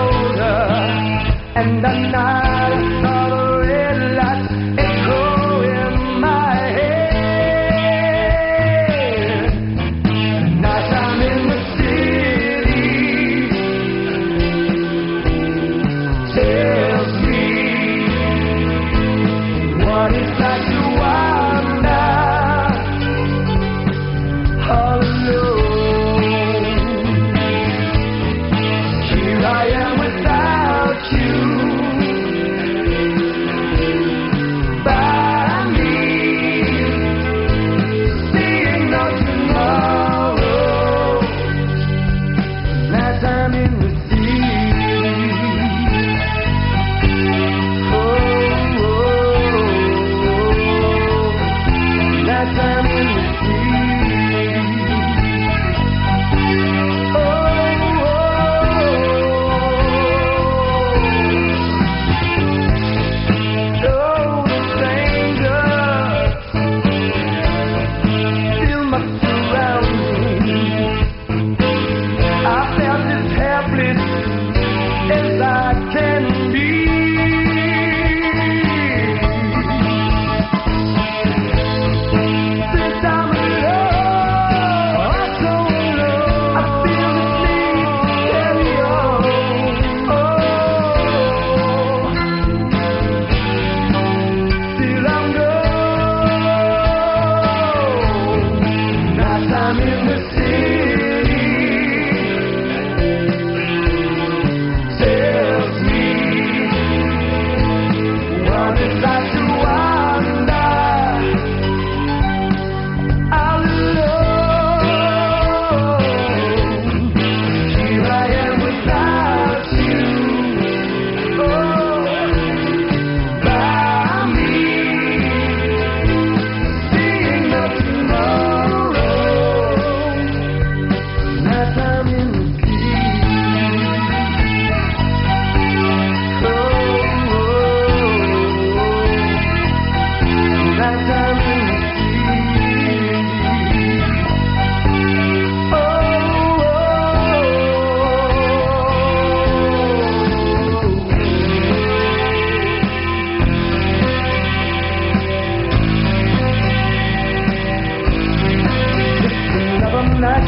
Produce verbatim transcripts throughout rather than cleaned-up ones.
shoulder, and the night saw the red lights echo in my head. Night I'm in the city tells me what it's like to wander all alone. Here I am without you by me, seeing no tomorrow. Night I'm in the city. Oh, oh, oh. Night I'm in the city. Oh, oh, oh. The strangers fill my surroundings. I felt as helpless as I can be. Since I'm alone, so alone, I feel the need to carry on. Oh, still I'm gone. Night I'm in the city tells me what it's like to wander all alone. Here I am without you, oh, by me, seeing no tomorrow. Night I'm in the city. Oh, oh, oh. Night I'm in the city. Oh, another night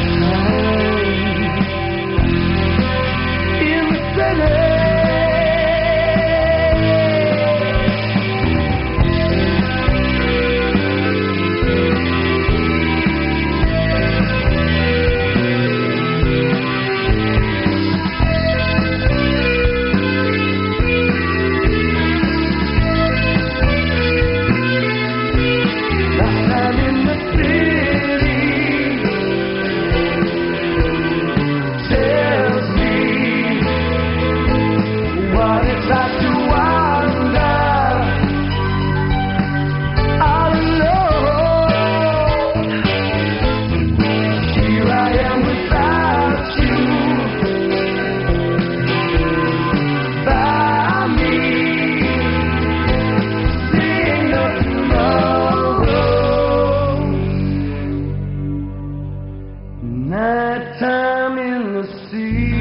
in the city. Night I'm in the city tells me what it's like to wander all alone. Here I am without you by me, seeing no tomorrow. Nighttime in the sea.